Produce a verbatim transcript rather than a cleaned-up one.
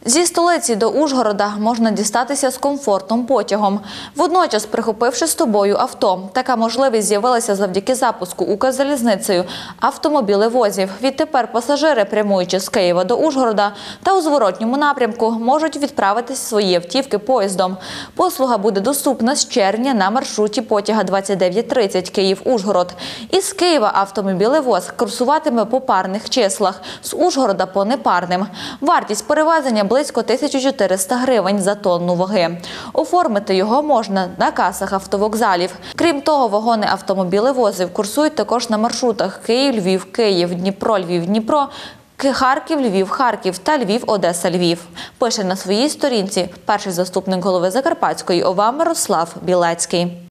Зі столиці до Ужгорода можна дістатися з комфортом потягом, водночас прихопивши з собою авто. Така можливість з'явилася завдяки запуску Укрзалізницею автомобілевозів. Відтепер пасажири, прямуючи з Києва до Ужгорода та у зворотньому напрямку, можуть відправити свої автівки поїздом. Послуга буде доступна з червня на маршруті потяга двадцять дев'ять тридцять Київ-Ужгород. Із Києва автомобілевоз курсуватиме по парних числах, з Ужгорода – по непарним. Вартість перевезення – близько тисяча чотириста гривень за тонну ваги. Оформити його можна на касах автовокзалів. Крім того, вагони автомобілевозів курсують також на маршрутах Київ-Львів-Київ, Дніпро-Львів-Дніпро, Харків-Львів-Харків та Львів-Одеса-Львів. Пише на своїй сторінці перший заступник голови Закарпатської ОВА Мирослав Білецький.